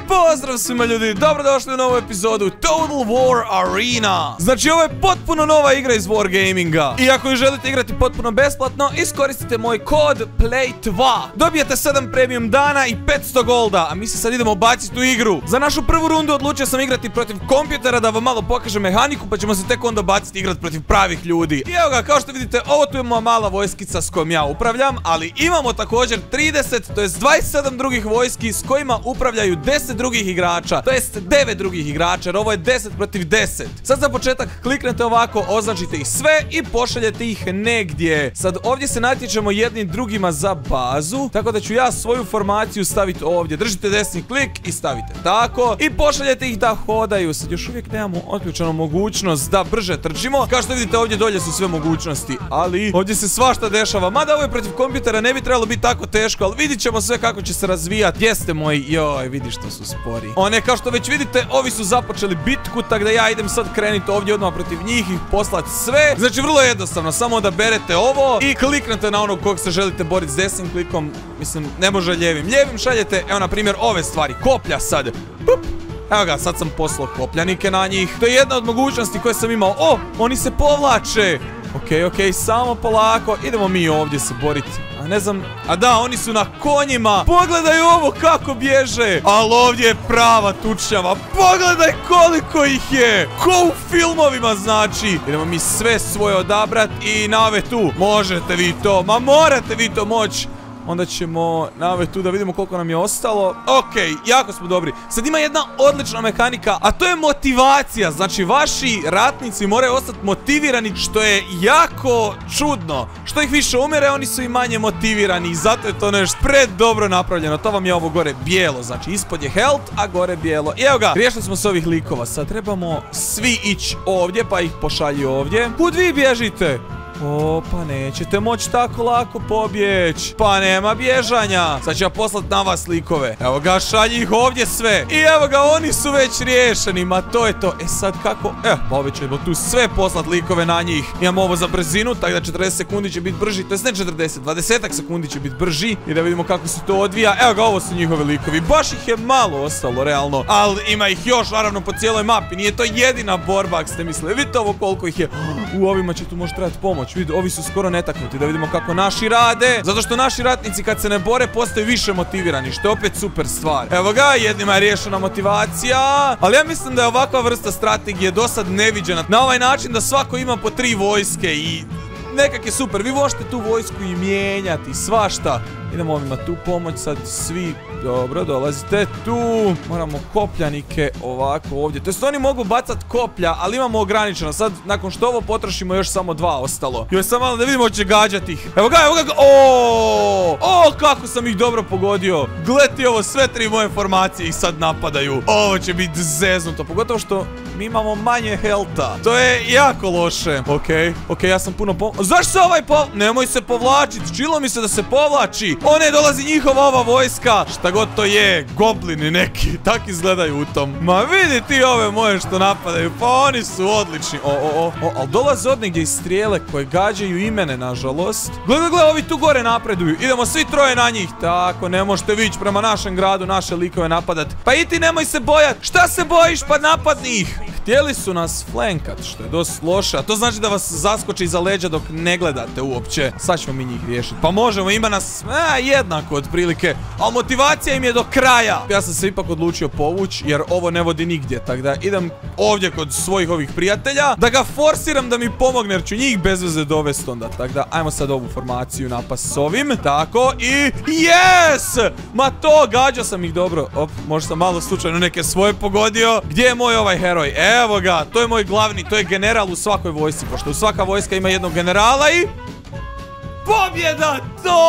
Pozdrav svima ljudi, dobrodošli u novu epizodu Total War Arena. Znači ovo je potpuno nova igra iz Wargaminga. I ako ju želite igrati potpuno besplatno, iskoristite moj kod PLAY2. Dobijete 7 premium dana i 500 golda. A mi se sad idemo baciti u igru. Za našu prvu rundu odlučio sam igrati protiv kompjutera da vam malo pokažem mehaniku, pa ćemo se tek onda baciti igrati protiv pravih ljudi. I evo ga, kao što vidite, ovo tu je moja mala vojskica s kojom ja upravljam, ali imamo također 30, to jest 27 drugih vojski s kojima upravljaju 10 drugih igrača, to jest 9 drugih igrača, jer ovo je 10 protiv 10. Sad za početak kliknete ovako, označite ih sve i pošaljete ih negdje. Sad ovdje se natječemo jednim drugima za bazu, tako da ću ja svoju formaciju staviti ovdje. Držite desni klik i stavite tako i pošaljete ih da hodaju. Sad još uvijek nemamo otključenu mogućnost da brže trčimo. Kao što vidite, ovdje dolje su sve mogućnosti, ali ovdje se svašta dešava. Mada ovo je protiv kompjutera, ne bi trebalo biti tako teško, ali vidit ćemo sve kako će se razvijati. Jeste moji, joj, vidi što su spori. Ne, kao što već vidite, ovi su započeli bitku, tako da ja idem sad krenuti ovdje odmah protiv njih i poslati sve. Znači vrlo jednostavno, samo da berete ovo i kliknete na onog kog se želite boriti s desnim klikom. Mislim, ne može ljevim. Ljevim šaljete, evo na primjer ove stvari, koplja sad. Pup. Evo ga, sad sam poslao kopljanike na njih. To je jedna od mogućnosti koje sam imao. O, oni se povlače. Okej, samo polako. Idemo mi ovdje se boriti. A ne znam, a da, oni su na konjima. Pogledaj ovo kako bježe. Ali ovdje je prava tučnjava. Pogledaj koliko ih je. Ko u filmovima, znači. Idemo mi sve svoje odabrat i na ove tu. Možete vi to, ma morate vi to moći. Onda ćemo na ove tu da vidimo koliko nam je ostalo. Okej, jako smo dobri. Sad ima jedna odlična mehanika, a to je motivacija. Znači vaši ratnici moraju ostati motivirani, što je jako čudno. Što ih više umire, oni su i manje motivirani. I zato je to nešto pred dobro napravljeno. To vam je ovo gore bijelo. Znači ispod je health, a gore bijelo. I evo ga, riješili smo se ovih likova. Sad trebamo svi ići ovdje, pa ih pošalji ovdje. Kud vi bježite? O, pa nećete moći tako lako pobjeći. Pa nema bježanja. Sad ću ja poslati na vas likove. Evo ga, šalji ih ovdje sve. I evo ga, oni su već riješeni. Ma to je to. E sad kako? Pa ovdje ćemo tu sve poslati likove na njih. Imamo ovo za brzinu, tako da 40 sekundi će biti brži. To jest ne 40, 20 sekundi će biti brži. I da vidimo kako se to odvija. Evo ga, ovo su njihovi likovi. Baš ih je malo ostalo, realno. Ali ima ih još, naravno, po cijeloj mapi. Nije to jedina borba, ako ste mislili. Vidite ovo koliko ih je. U ovima će tu možda trebati pomoć. Vidi, ovi su skoro netaknuti, da vidimo kako naši rade. Zato što naši ratnici kad se ne bore postaju više motivirani, što je opet super stvar. Evo ga, jednima je riješena motivacija. Ali ja mislim da je ovakva vrsta strategije do sad neviđena. Na ovaj način da svako ima po 3 vojske i nekak je super. Vi možete tu vojsku i mijenjati, svašta. Idemo ovima tu pomoć, sad svi, dobro, dolazite tu. Moramo kopljanike ovako ovdje. To jest oni mogu bacat koplja, ali imamo ograničeno. Sad, nakon što ovo potrošimo, još samo 2 ostalo. Još sam malo da vidimo će gađati ih. Evo ga, o, kako sam ih dobro pogodio. Gledajte ovo, sve 3 moje formacije ih sad napadaju. Ovo će biti zeznuto, pogotovo što mi imamo manje healtha. To je jako loše. Okej, ja sam puno zašto se ovaj nemoj se povlačiti, čilo mi se da se povlači. Ne, dolazi njihova ova vojska. Šta god to je, goblini neki. Tak izgledaju u tom. Ma vidi ti ove moje što napadaju. Pa oni su odlični. Ali dolaze od negdje iz strijele koje gađaju i mene, nažalost. Gle, ovi tu gore napreduju. Idemo svi 3 na njih. Tako, ne možete vići prema našem gradu, naše likove napadat. Pa i ti nemoj se bojat. Šta se bojiš, pa napadni ih. Htjeli su nas flankat, što je dosta loše. A to znači da vas zaskoči iza leđa dok ne gledate uopće. Sad ćemo mi njih riješiti. Pa možemo, ima nas jednako otprilike. Ali motivacija im je do kraja. Ja sam se ipak odlučio povući, jer ovo ne vodi nigdje. Tako da idem ovdje kod svojih ovih prijatelja da ga forsiram da mi pomogne, jer ću njih bez veze dovesti onda. Tako da ajmo sad ovu formaciju napast s ovim. Tako i yes! Ma to, gađao sam ih dobro. Možda sam malo slučajno neke svoje pogodio. Gdje je moj ovaj heroj? Evo ga, to je moj glavni, to je general u svakoj vojsci, pošto u svaka vojska ima jednog generala i... pobjeda,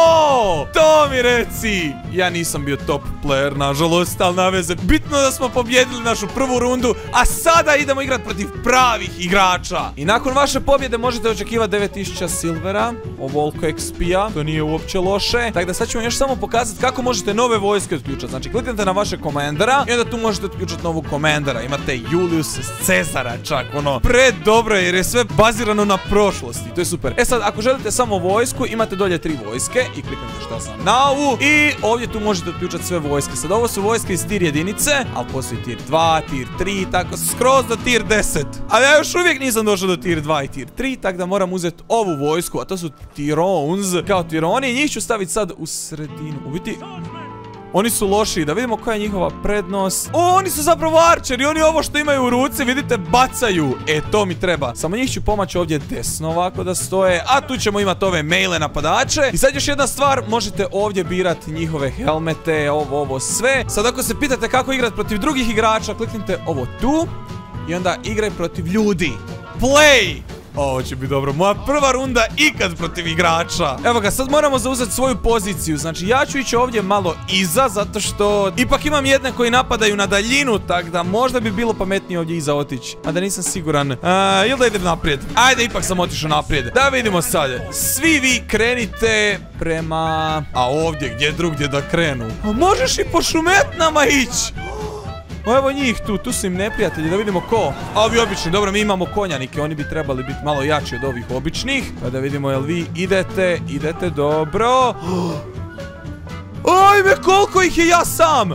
to mi reci. Ja nisam bio top player, nažalost, ali na veze. Bitno da smo pobjedili našu prvu rundu, a sada idemo igrati protiv pravih igrača. I nakon vaše pobjede možete očekivati 9000 silvera, ovoliko XP-a, to nije uopće loše. Tako da sad ću vam još samo pokazati kako možete nove vojske otključati. Znači kliknete na vaše komandera i onda tu možete otključati novog komandera. Imate Julius Cezara čak, pred dobro jer je sve bazirano na prošlosti, to je super. E sad, ako želite samo vojsku, imate dolje 3 vojske. vojske i kliknete šta sam na ovu i ovdje tu možete otključati sve vojske. Sad ovo su vojske iz tier jedinice, ali postoji tier 2, tier 3, tako skroz do tier 10. Ali ja još uvijek nisam došao do tier 2 i tier 3, tako da moram uzeti ovu vojsku, a to su Tyrons, kao Tyroni, i njih ću staviti sad u sredinu. U biti, oni su loši, da vidimo koja je njihova prednost. O, oni su zapravo arčeri, oni ovo što imaju u ruci, vidite, bacaju. E, to mi treba. Samo njih ću pomoći ovdje desno ovako da stoje, a tu ćemo imati ove melee napadače. I sad još jedna stvar, možete ovdje birati njihove helmete, ovo sve. Sad ako se pitate kako igrati protiv drugih igrača, kliknite ovo tu i onda igraj protiv ljudi. Play! Ovo će biti dobro, moja prva runda ikad protiv igrača. Evo ga, sad moramo zauzeti svoju poziciju. Znači ja ću ići ovdje malo iza, zato što ipak imam jedne koji napadaju na daljinu, tako da možda bi bilo pametnije ovdje iza otići. A da nisam siguran. Ili da idem naprijed? Ajde, ipak sam otišao naprijed. Da vidimo sad. Svi vi krenite prema... A ovdje, gdje drugdje da krenu? A možeš i po šumetnama ići. Evo njih tu su im neprijatelji, da vidimo ko. A ovi obični, dobro, mi imamo konjanike, oni bi trebali biti malo jači od ovih običnih. Pa da vidimo, jel vi idete dobro. Ajme, koliko ih je ja sam.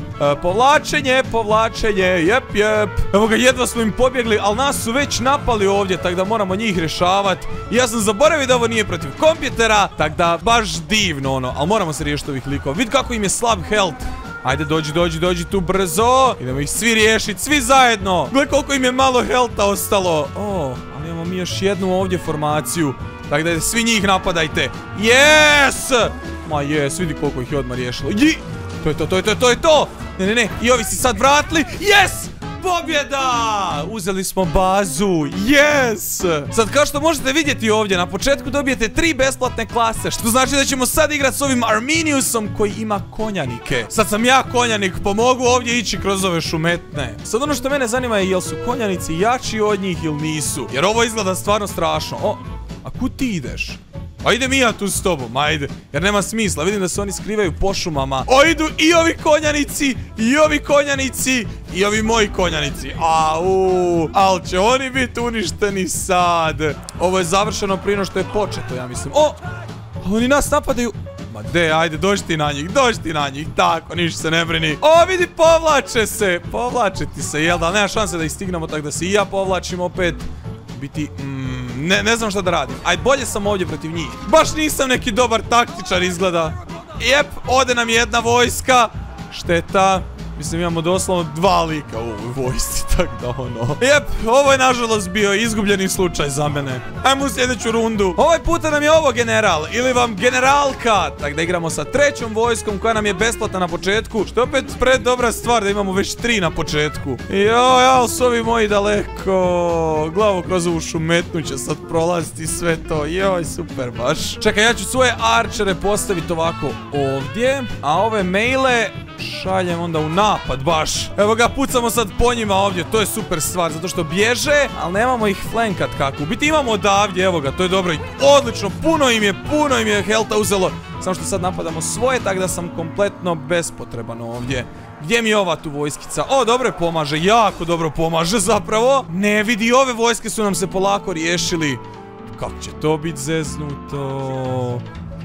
Povlačenje, jep. Evo ga, jedva smo im pobjegli, ali nas su već napali ovdje, tako da moramo njih rješavati. Ja sam zaboravio da ovo nije protiv kompjutera, tako da baš divno ono, ali moramo se riješiti ovih likova. Vidi kako im je slab health. Ajde, dođi tu brzo. Idemo ih svi riješiti, svi zajedno. Gle koliko im je malo healtha ostalo. Ali imamo mi još jednu ovdje formaciju. Tako da svi njih napadajte. Yes! Ma yes, vidi koliko ih je odmah riješilo. To je to. Ne. I ovi si sad vratili. Yes! Pobjeda! Uzeli smo bazu. Yes! Sad kao što možete vidjeti ovdje, na početku dobijete 3 besplatne klase, što znači da ćemo sad igrati s ovim Arminiusom koji ima konjanike. Sad sam ja konjanik, pomogu ovdje ići kroz ove šumetne. Sad ono što mene zanima je jel su konjanici jači od njih ili nisu, jer ovo izgleda stvarno strašno. A kud ti ideš? A idem i ja tu s tobom, ajde. Jer nema smisla, vidim da se oni skrivaju po šumama. Idu i ovi konjanici, i ovi moji konjanici. Ali će oni biti uništeni sad. Ovo je završeno prije no što je početo, ja mislim. Oni nas napadaju. Ma de, ajde, dođi ti na njih, tako, ništa se ne brini. Vidi, povlače ti se, jel da, nema šanse da ih stignemo, tako da se i ja povlačim opet. Biti, ne znam šta da radim. Ajde, bolje sam ovdje protiv njih. Baš nisam neki dobar taktičar izgleda. Jep, ode nam jedna vojska. Šteta. Mislim, imamo doslovno 2 lika u ovoj vojsci, tako da ono. Jep, ovo je nažalost bio izgubljeni slučaj za mene. Ajmo u sljedeću rundu. Ovaj puta nam je ovo general, ili vam generalka. Tako da igramo sa 3. vojskom koja nam je besplatna na početku. Što je opet pred dobra stvar da imamo već 3 na početku. Joj, su ovi moji daleko. Glavu kroz ovu šumetnu će sad prolaziti sve to. Joj, super baš. Čekaj, ja ću svoje arčere postaviti ovako ovdje. A ove maile šaljem onda u napad baš. Evo ga, pucamo sad po njima ovdje. To je super stvar, zato što bježe, ali nemamo ih flankat kako. U biti imamo odavdje, evo ga, to je dobro. Odlično, puno im je healtha uzelo. Samo što sad napadamo svoje, tako da sam kompletno bespotreban ovdje. Gdje mi je ova tu vojskica? Dobro je pomaže, jako dobro pomaže zapravo. Ne vidi, ove vojske su nam se polako riješili. Kako će to biti zeznuto?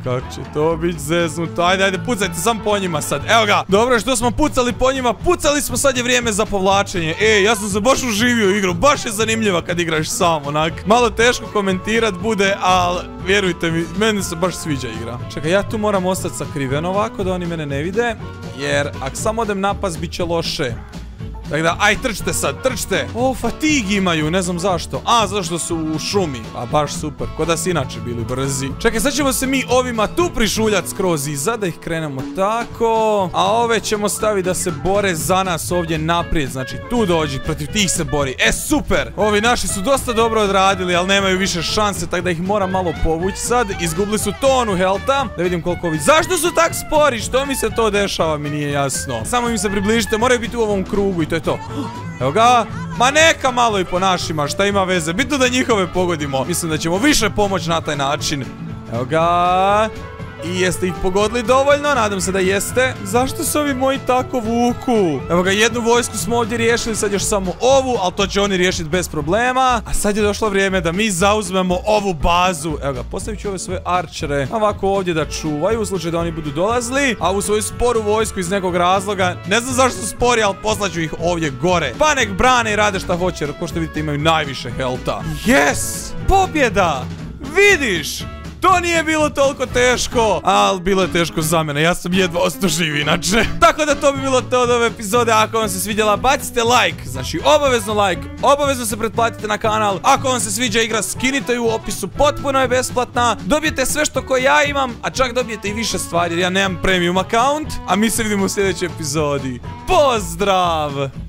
Ajde, pucajte sam po njima sad. Evo ga. Dobro, što smo pucali po njima, pucali smo, sad je vrijeme za povlačenje. Ja sam se baš uživio u igru. Baš je zanimljiva kad igraš sam, onak. Malo teško komentirat bude, ali vjerujte mi, meni se baš sviđa igra. Čekaj, ja tu moram ostati sakriven ovako da oni mene ne vide, jer ako sam odem napast bit će loše. Tako da, aj, trčte. Fatig imaju, ne znam zašto. Zato što su u šumi. Pa baš super, ko da si inače bili brzi. Čekaj, sad ćemo se mi ovima tu prišuljati skroz iza, da ih krenemo tako. A ove ćemo staviti da se bore za nas ovdje naprijed. Znači, tu dođi, protiv tih se bori. Super! Ovi naši su dosta dobro odradili, ali nemaju više šanse, tako da ih moram malo povući sad. Izgubili su tonu healtha. Da vidim koliko ovi. Zašto su tak spori? Što mi se to dešava? Mi nije jasno. Samo im se približite, moraju biti u ovom krugu i to je to. Evo ga. Ma neka malo i po našima, šta ima veze. Bitno da njihove pogodimo. Mislim da ćemo više pomoći na taj način. Evo ga. I jeste ih pogodili dovoljno? Nadam se da jeste. Zašto se ovi moji tako vuku? Evo ga, jednu vojsku smo ovdje riješili, sad još samo ovu, ali to će oni riješiti bez problema. A sad je došlo vrijeme da mi zauzmemo ovu bazu. Evo ga, postavit ću ove svoje arčere ovako ovdje da čuvaju u slučaju da oni budu dolazili. A u svoju sporu vojsku iz nekog razloga, ne znam zašto su spori, ali poslaću ih ovdje gore. Pa nek brane i rade šta hoće, jer ko što vidite imaju najviše helta. Yes! Pobjeda! Vidiš? To nije bilo toliko teško, ali bilo je teško za mene, ja sam jedva ostao živ inače. Tako da to bi bilo to od ove epizode. Ako vam se svidjela, bacite like, znači obavezno like, obavezno se pretplatite na kanal. Ako vam se sviđa igra, skinite ju u opisu, potpuno je besplatna. Dobijete sve što ko ja imam, a čak dobijete i više stvari jer ja nemam premium account. A mi se vidimo u sljedećoj epizodi. Pozdrav!